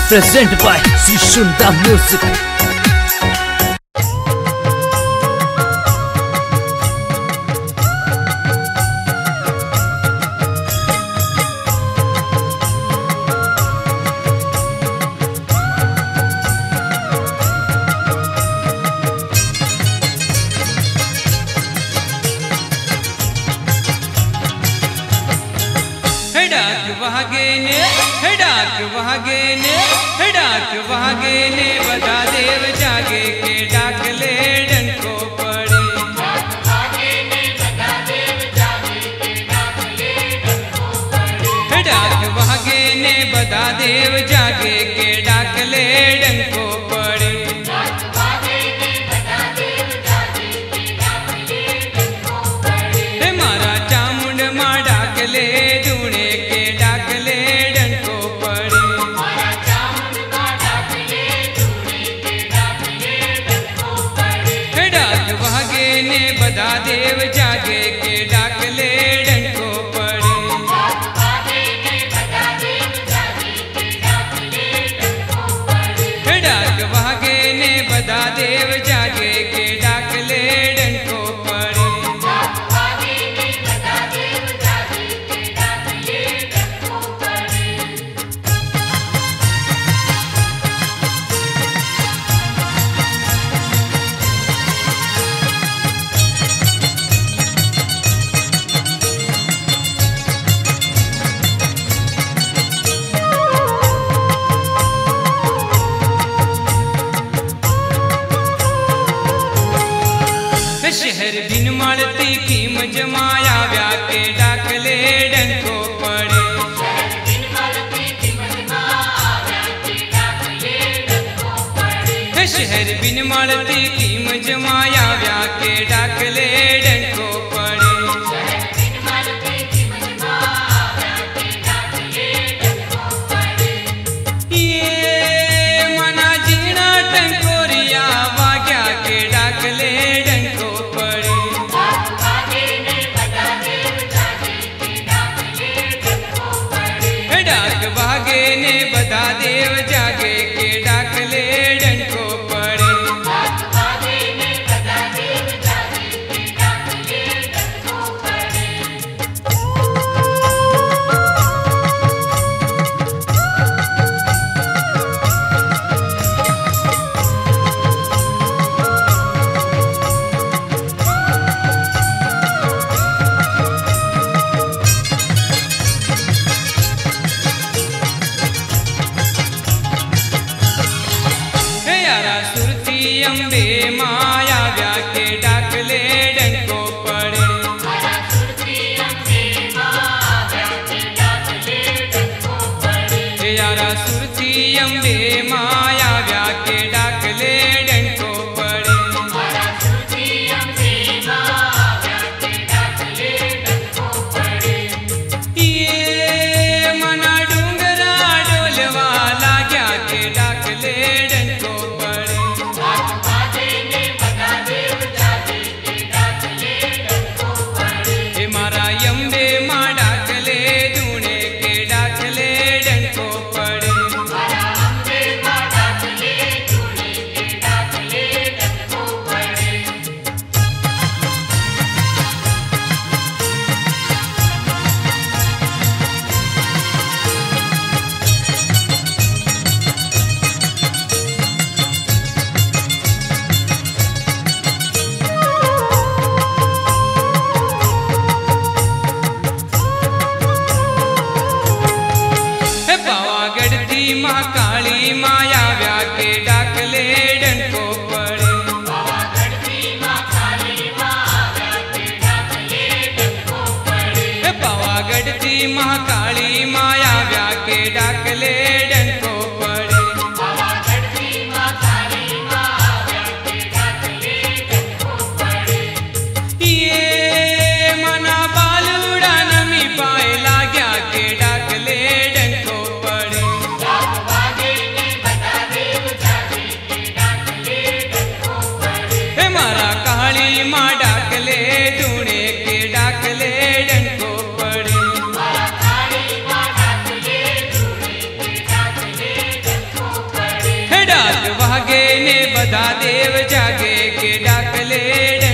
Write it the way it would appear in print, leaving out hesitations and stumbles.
Presented by Sri Shunda Music. डाक वहागे ने बता देव जागे के डाक ले डंको पड़े। डाक वहागे ने बता देव जागे के डाक ले डंको पड़े। डाक वहागे ने बता देव जागे के डाक ले डंको पड़े। डाक वहागे ने बता देव जागे के डाक ले डंको पड़े। मारा चामुंड मा डाक ले दूणे के डाक ले डंको पड़े। मारा चामुंड मा डाक ले दूणे के डाक ले डंको पड़े। डाक वहागे ने बता देव जागे के डाक ले डंको पड़े। डाक वहागे ने बता देव जागे के डाक ले डंको पड़े। डाक वहागे ने बता देव जागे के डाक ले डंको पड़े। डाक वहागे ने बता देव जागे के डाक ले डंको पड़े। शहर बिन मालती की मजमाया व्या के डाक ले डंको पड़े। शहर बिन मालती की मजमाया के डाक ले डंको पड़े। शहर बिन मालती की मजमाया व्या के डाक ले डंको पड़े। शहर बिन मालती की मजमाया के डाक ले डंको पड़े। ये मना जीना टंकोरिया वाग्या के डाक ले डंको पड़े। डाक वहागे ने बता देव जागे के डाक ले डंको पड़े। डाक वहागे ने बता देव जागे के डाक ले डंको पड़े। डाक वहागे ने बता देव जागे के डाक ले डंको पड़े। यारा सुरती अम्बे माया व्या के डाक ले डंको पड़े। यारा सुरती अम्बे माया के डाक ले डंको पड़े। यारा सुरती अम्बे माया व्या के डाक ले डंको पड़े। यारा सुरती अम्बे माया के डाक ले डंको पड़े। ये मना डूंगरा डोलवा लागया के डाक ले डंको पड़े। डाक वहागे ने बता देव जागे के डाक ले डंको पड़े। मारा यम्बे मा डाक ले दूणे के डाक ले डंको पड़े। मारा अम्बे मा डाक ले दूणे के डाक ले डंको पड़े। पावागढ़ थी माँ काली माया व्या के डाक ले डंको पड़े। पावागढ़ थी माँ काली माया के डाक ले डंको पड़े। पावागढ़ थी माँ काली माया व्या के डाक ले डंको पड़े। पावागढ़ थी माँ काली माया के डाक ले डंको पड़े। ये मना बालूड़ा नमी पाए लागया के डाक ले डंको पड़े। डाक वहागे ने भागे ने बधा देव जागे के डाकले